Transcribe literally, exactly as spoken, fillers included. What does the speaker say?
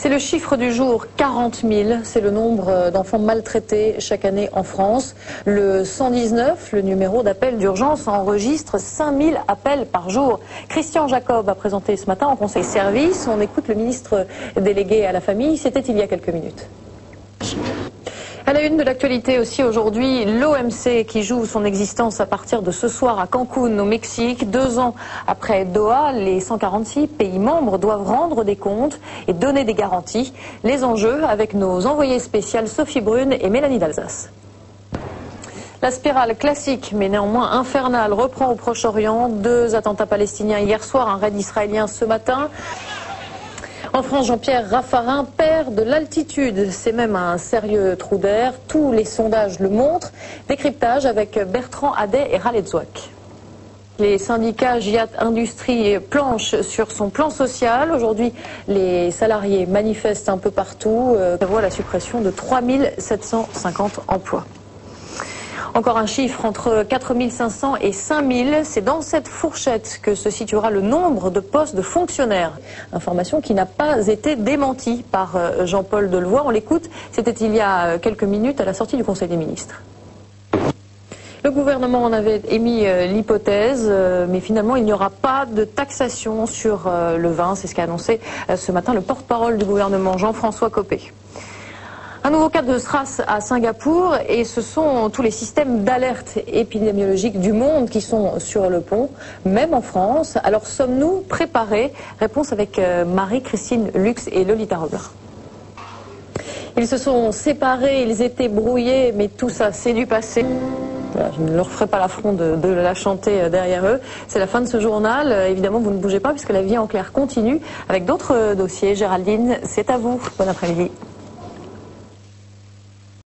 C'est le chiffre du jour, quarante mille. C'est le nombre d'enfants maltraités chaque année en France. Le cent dix-neuf, le numéro d'appel d'urgence, enregistre cinq mille appels par jour. Christian Jacob a présenté ce matin en conseil service. On écoute le ministre délégué à la famille. C'était il y a quelques minutes. À la une de l'actualité aussi aujourd'hui, l'O M C qui joue son existence à partir de ce soir à Cancun au Mexique. Deux ans après Doha, les cent quarante-six pays membres doivent rendre des comptes et donner des garanties. Les enjeux avec nos envoyées spéciales Sophie Brune et Mélanie d'Alsace. La spirale classique, mais néanmoins infernale, reprend au Proche-Orient. Deux attentats palestiniens hier soir, un raid israélien ce matin. En France, Jean-Pierre Raffarin perd de l'altitude. C'est même un sérieux trou d'air. Tous les sondages le montrent. Décryptage avec Bertrand Hadet et Raled Zouak. Les syndicats Giat Industrie planchent sur son plan social. Aujourd'hui, les salariés manifestent un peu partout. Euh, prévoient la suppression de trois mille sept cent cinquante emplois. Encore un chiffre entre quatre mille cinq cents et cinq mille. C'est dans cette fourchette que se situera le nombre de postes de fonctionnaires. Information qui n'a pas été démentie par Jean-Paul Delevoye. On l'écoute, c'était il y a quelques minutes à la sortie du Conseil des ministres. Le gouvernement en avait émis l'hypothèse, mais finalement il n'y aura pas de taxation sur le vin. C'est ce qu'a annoncé ce matin le porte-parole du gouvernement, Jean-François Copé. Un nouveau cas de SRAS à Singapour et ce sont tous les systèmes d'alerte épidémiologique du monde qui sont sur le pont, même en France. Alors sommes-nous préparés? Réponse avec Marie-Christine Lux et Lolita Robler. Ils se sont séparés, ils étaient brouillés, mais tout ça c'est du passé. Voilà, je ne leur ferai pas l'affront de, de la chanter derrière eux. C'est la fin de ce journal. Évidemment, vous ne bougez pas puisque la vie en clair continue avec d'autres dossiers. Géraldine, c'est à vous. Bon après-midi.